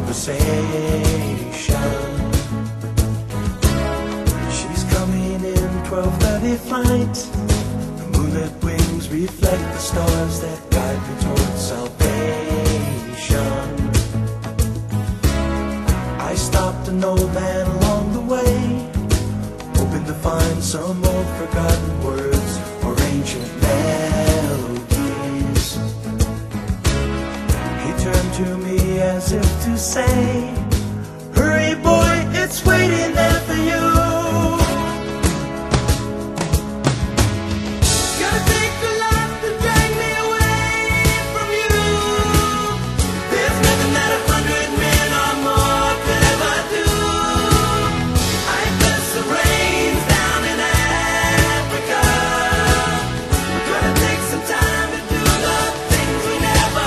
conversation. She's coming in 12:30 flight. The moonlit wings reflect the stars that guide me towards salvation. I stopped an old man along the way, hoping to find some old forgotten words or ancient melodies. He turned to me as if to say, "Hurry boy, it's waiting there for you." Gotta take a lot to drag me away from you. There's nothing that 100 men or more could ever do. I bless the rains down in Africa. We're gonna take some time to do the things we never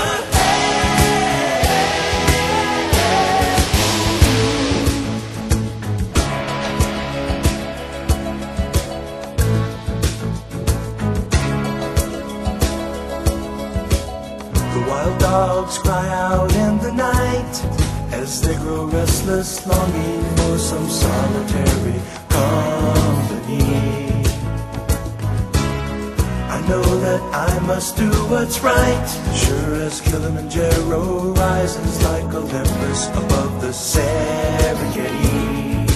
The wild dogs cry out in the night as they grow restless, longing for some solitary company. I know that I must do what's right, sure as Kilimanjaro rises like Olympus above the Serengeti.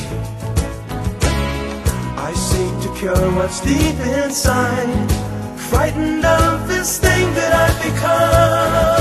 I seek to cure what's deep inside, frightened of this thing that I've become.